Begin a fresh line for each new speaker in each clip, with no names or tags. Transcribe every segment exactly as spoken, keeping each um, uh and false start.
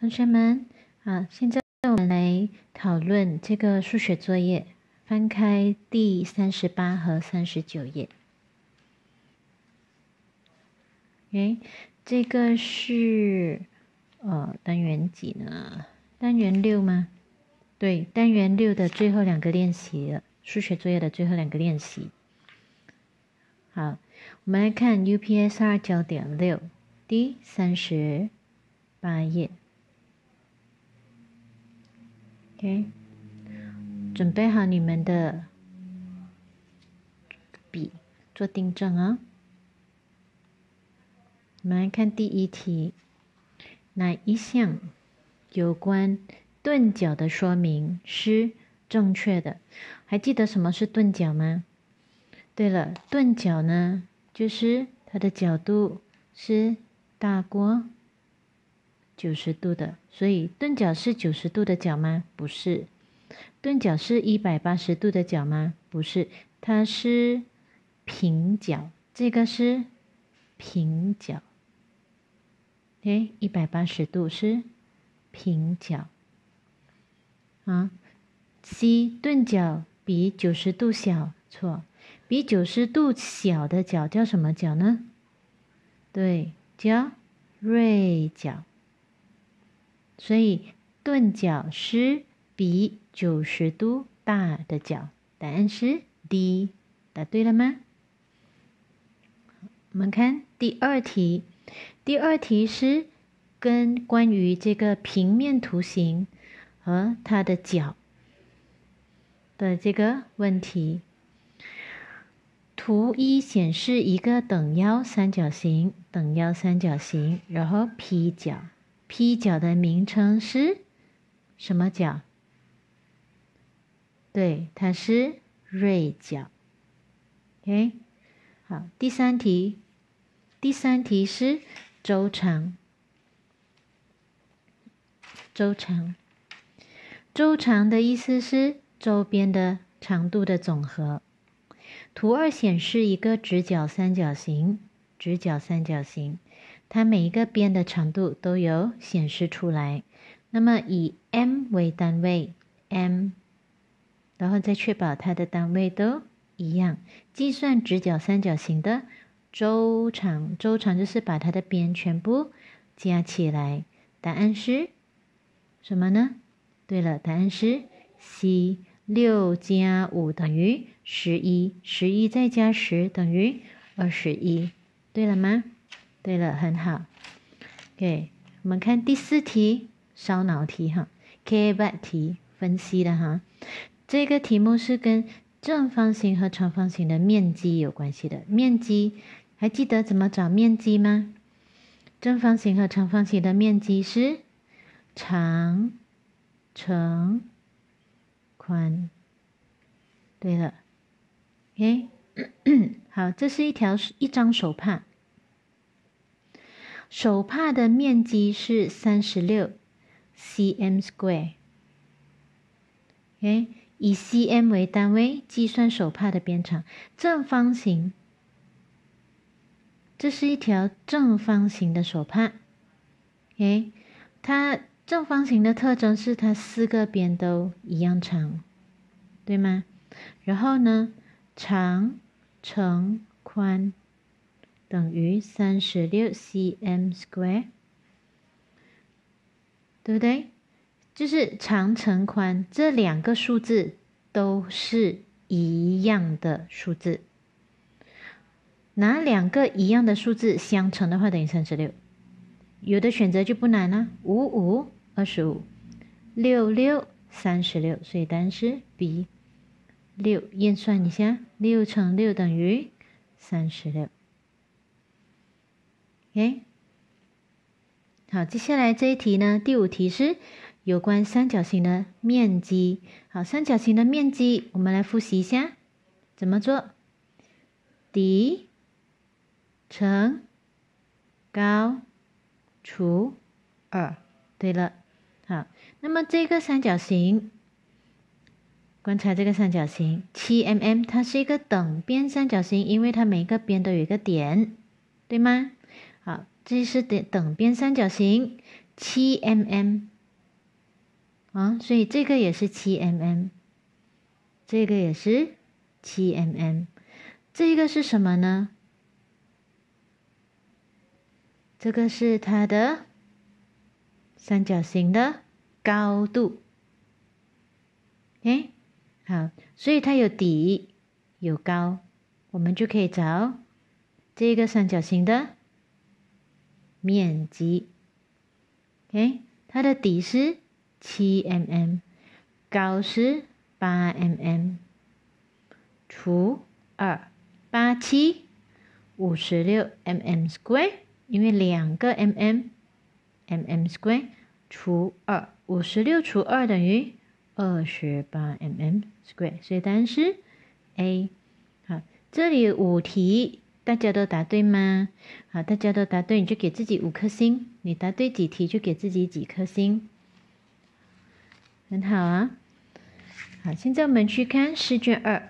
同学们，啊，现在我们来讨论这个数学作业，翻开第三十八和三十九页。OK，这个是呃单元几呢？单元六吗？对，单元六的最后两个练习了，数学作业的最后两个练习。好，我们来看 U P S R 焦点六，第三十八页。OK， 准备好你们的笔，做订正啊。我们来看第一题，哪一项有关钝角的说明是正确的？还记得什么是钝角吗？对了，钝角呢，就是它的角度是大过九十度的，所以钝角是九十度的角吗？不是。钝角是一百八十度的角吗？不是，它是平角，这个是平角。OK， 一百八十度是平角。啊 ，C 钝角比九十度小，错，比九十度小的角叫什么角呢？对，叫锐角。所以钝角是比九十度大的角，答案是 D， 答对了吗？我们看第二题，第二题是跟关于这个平面图形和它的角的这个问题。图一显示一个等腰三角形，等腰三角形，然后 P 角，P 角的名称是什么角？对，它是锐角。OK， 好，第三题，第三题是周长。周长，周长的意思是周边的长度的总和。图二显示一个直角三角形，直角三角形，它每一个边的长度都有显示出来。那么以 m 为单位 ，m， 然后再确保它的单位都一样，计算直角三角形的周长。周长就是把它的边全部加起来。答案是什么呢？对了，答案是 C， 六加五等于十一，十一再加十等于二十一，对了吗？对了，很好。OK， 我们看第四题，烧脑题哈 ，K 八题分析的哈。这个题目是跟正方形和长方形的面积有关系的。面积还记得怎么找面积吗？正方形和长方形的面积是长乘宽。对了 ，OK， 好，这是一条一张手帕，手帕的面积是三十六 cm square。OK， 以 cm 为单位计算手帕的边长。正方形，这是一条正方形的手帕。OK， 它正方形的特征是它四个边都一样长，对吗？然后呢，长乘宽等于三十六 cm square， 对不对？就是长乘宽这两个数字都是一样的数字。哪两个一样的数字相乘的话等于三十六？有的选择就不难了，五五二十五，六六三十六，所以答案是 B。六，验算一下，六乘六等于三十六。OK， 好，接下来这一题呢，第五题是有关三角形的面积。好，三角形的面积，我们来复习一下，怎么做？底乘高除二。对了，好，那么这个三角形。观察这个三角形 七 mm， 它是一个等边三角形，因为它每一个边都有一个点，对吗？好， 这是等等边三角形七 mm 啊，所以这个也是七 mm， 这个也是七 mm， 这个是什么呢？这个是它的三角形的高度。OK， 好，所以它有底有高，我们就可以找这个三角形的面积。OK， 它的底是七 mm， 高是八 mm， 除二，八七五十六 mm square， 因为两个 mm mm square 除二，五十六除二等于二十八 mm square， 所以答案是 A。好，这里五题大家都答对吗？好，大家都答对，你就给自己五颗星。你答对几题就给自己几颗星，很好啊。好，现在我们去看试卷二。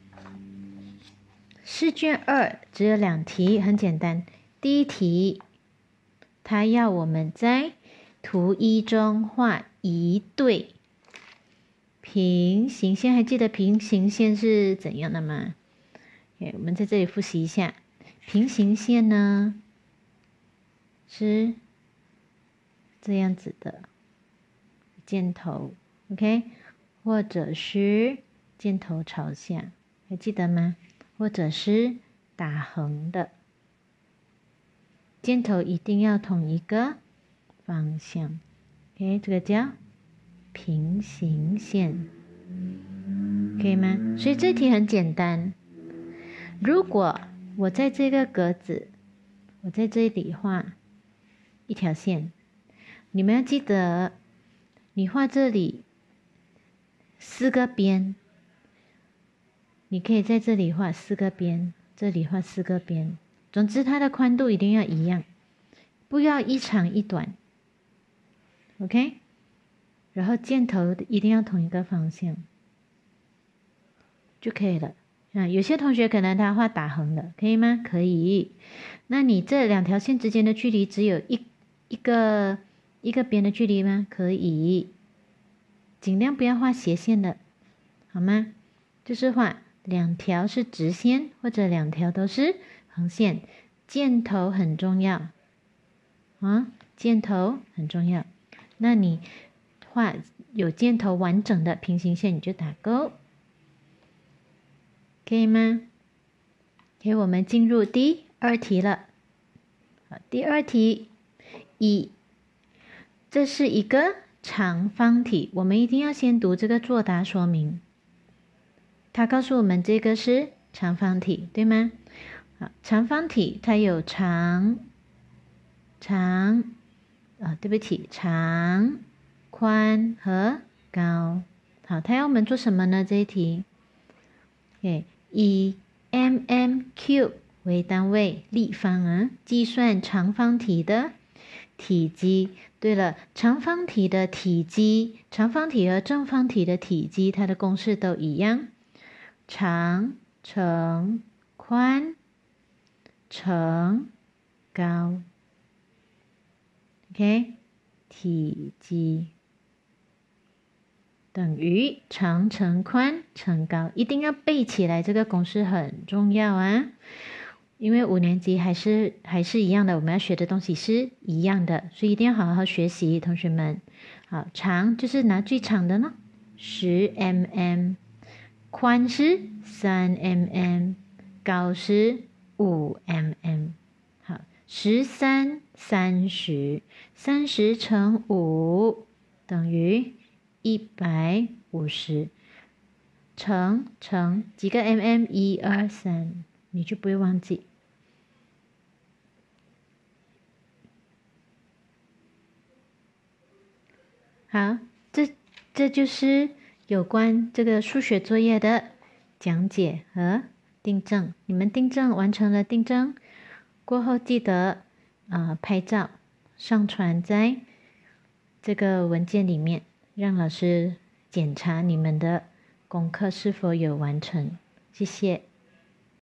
试卷二只有两题，很简单。第一题，它要我们在图一中画一对平行线，还记得平行线是怎样的吗？我们在这里复习一下，平行线呢是这样子的，箭头 ，OK， 或者是箭头朝下，还记得吗？或者是打横的，箭头一定要同一个方向 ，OK， 这个叫平行线，可以吗？所以这题很简单。如果我在这个格子，我在这里画一条线，你们要记得，你画这里四个边，你可以在这里画四个边，这里画四个边，总之它的宽度一定要一样，不要一长一短 ，OK？ 然后箭头一定要同一个方向就可以了。啊，有些同学可能他画打横的，可以吗？可以。那你这两条线之间的距离只有一一个一个边的距离吗？可以。尽量不要画斜线的，好吗？就是画两条是直线，或者两条都是横线。箭头很重要啊，箭头很重要。那你画有箭头完整的平行线，你就打勾。可以吗？给我们进入第二题了。好，第二题一，这是一个长方体，我们一定要先读这个作答说明。它告诉我们这个是长方体，对吗？好，长方体它有长、长啊，对不起，长、宽和高。好，它要我们做什么呢？这一题，对。以 mm cube 为单位立方啊，计算长方体的体积。对了，长方体的体积，长方体和正方体的体积，它的公式都一样，长乘宽乘高 ，OK， 体积等于长乘宽乘高，一定要背起来，这个公式很重要啊！因为五年级还是还是一样的，我们要学的东西是一样的，所以一定要好好学习，同学们。好，长就是拿最长的呢，十 mm， 宽是三 mm， 高是五 mm。好，十三三十，三十乘五等于一百五十，乘乘几个 mm？ 一二三，你就不会忘记。好，这这就是有关这个数学作业的讲解和订正。你们订正完成了订正过后，记得呃拍照上传在这个文件里面，让老师检查你们的功课是否有完成。谢谢。